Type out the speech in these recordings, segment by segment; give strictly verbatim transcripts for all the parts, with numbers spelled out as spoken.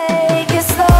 take it slow.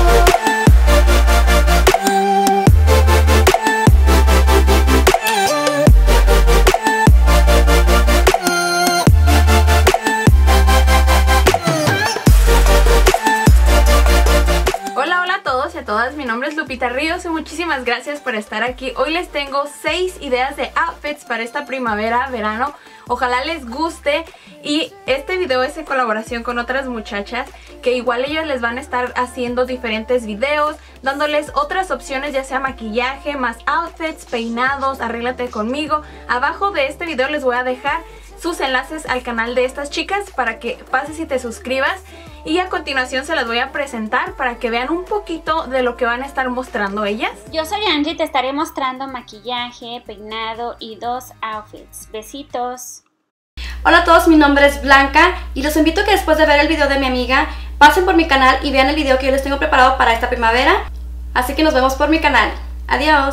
Todas, mi nombre es Lupita Ríos y muchísimas gracias por estar aquí. Hoy les tengo seis ideas de outfits para esta primavera, verano. Ojalá les guste y este video es en colaboración con otras muchachas que igual ellas les van a estar haciendo diferentes videos, dándoles otras opciones, ya sea maquillaje, más outfits, peinados, arréglate conmigo. Abajo de este video les voy a dejar sus enlaces al canal de estas chicas para que pases y te suscribas. Y a continuación se las voy a presentar para que vean un poquito de lo que van a estar mostrando ellas. Yo soy Angie y te estaré mostrando maquillaje, peinado y dos outfits. Besitos. Hola a todos, mi nombre es Blanca y los invito a que después de ver el video de mi amiga pasen por mi canal y vean el video que yo les tengo preparado para esta primavera. Así que nos vemos por mi canal. Adiós.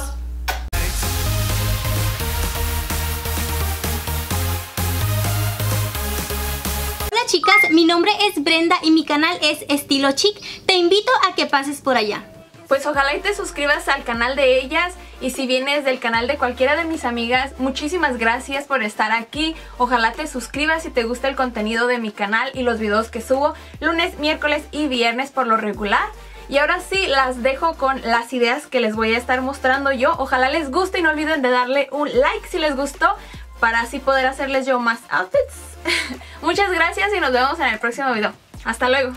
Chicas, mi nombre es Brenda y mi canal es Estilo Chic. Te invito a que pases por allá. Pues ojalá y te suscribas al canal de ellas y si vienes del canal de cualquiera de mis amigas, muchísimas gracias por estar aquí. Ojalá te suscribas si te gusta el contenido de mi canal y los videos que subo lunes, miércoles y viernes por lo regular. Y ahora sí, las dejo con las ideas que les voy a estar mostrando yo. Ojalá les guste y no olviden de darle un like si les gustó para así poder hacerles yo más outfits. Muchas gracias y nos vemos en el próximo video. Hasta luego.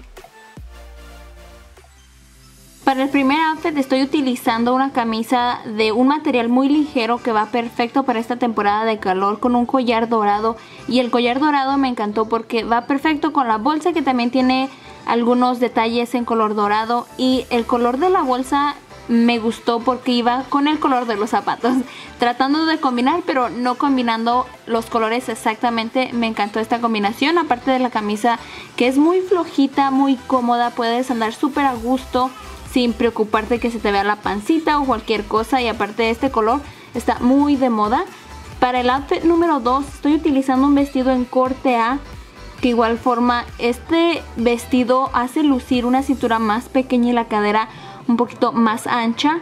Para el primer outfit estoy utilizando una camisa de un material muy ligero que va perfecto para esta temporada de calor, con un collar dorado. Y el collar dorado me encantó porque va perfecto con la bolsa, que también tiene algunos detalles en color dorado. Y el color de la bolsa me gustó porque iba con el color de los zapatos, tratando de combinar pero no combinando los colores exactamente. Me encantó esta combinación, aparte de la camisa que es muy flojita, muy cómoda, puedes andar súper a gusto sin preocuparte que se te vea la pancita o cualquier cosa. Y aparte de este color está muy de moda. Para el outfit número dos estoy utilizando un vestido en corte A, que igual forma este vestido hace lucir una cintura más pequeña y la cadera un poquito más ancha.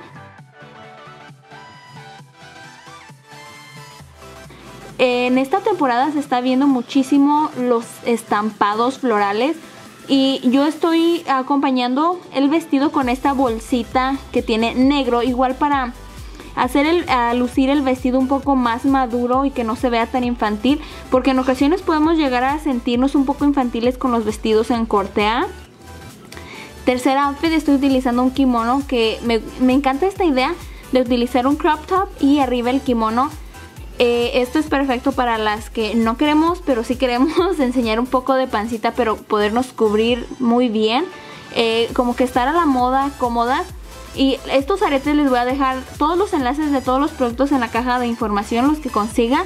En esta temporada se está viendo muchísimo los estampados florales y yo estoy acompañando el vestido con esta bolsita que tiene negro, igual para hacer el, a lucir el vestido un poco más maduro y que no se vea tan infantil, porque en ocasiones podemos llegar a sentirnos un poco infantiles con los vestidos en corte A. Tercer outfit, estoy utilizando un kimono que me, me encanta esta idea de utilizar un crop top y arriba el kimono. Eh, esto es perfecto para las que no queremos, pero sí queremos enseñar un poco de pancita, pero podernos cubrir muy bien. Eh, como que estar a la moda, cómoda. Y estos aretes les voy a dejar todos los enlaces de todos los productos en la caja de información, los que consiga.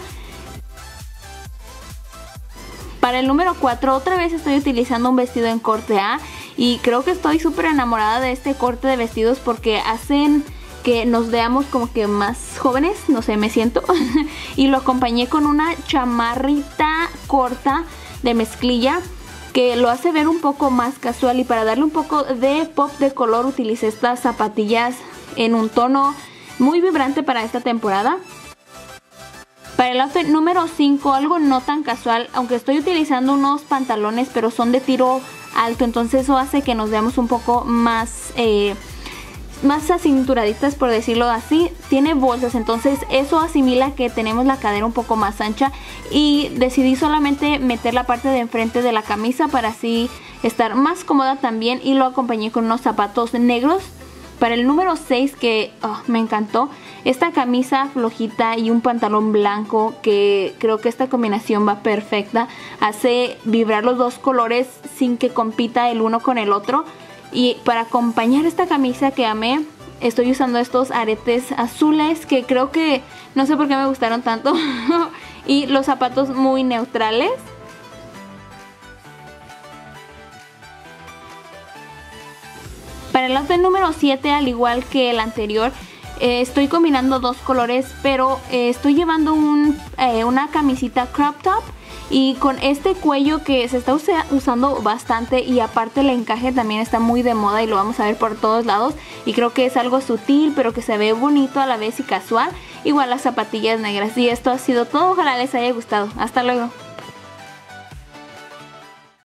Para el número cuatro, otra vez estoy utilizando un vestido en corte A. Y creo que estoy súper enamorada de este corte de vestidos porque hacen que nos veamos como que más jóvenes, no sé, me siento. Y lo acompañé con una chamarrita corta de mezclilla que lo hace ver un poco más casual. Y para darle un poco de pop de color utilicé estas zapatillas en un tono muy vibrante para esta temporada. Para el outfit número cinco, algo no tan casual, aunque estoy utilizando unos pantalones, pero son de tiro alto, entonces eso hace que nos veamos un poco más eh, más acinturaditas, por decirlo así. Tiene bolsas, entonces eso asimila que tenemos la cadera un poco más ancha, y decidí solamente meter la parte de enfrente de la camisa para así estar más cómoda también, y lo acompañé con unos zapatos negros. Para el número seis, que oh, me encantó, esta camisa flojita y un pantalón blanco, que creo que esta combinación va perfecta. Hace vibrar los dos colores sin que compita el uno con el otro. Y para acompañar esta camisa que amé, estoy usando estos aretes azules que creo que no sé por qué me gustaron tanto. Y los zapatos muy neutrales. Para el outfit número siete, al igual que el anterior, eh, estoy combinando dos colores, pero eh, estoy llevando un, eh, una camisita crop top y con este cuello que se está usa usando bastante, y aparte el encaje también está muy de moda y lo vamos a ver por todos lados, y creo que es algo sutil pero que se ve bonito a la vez y casual. Igual las zapatillas negras. Y esto ha sido todo, ojalá les haya gustado. Hasta luego.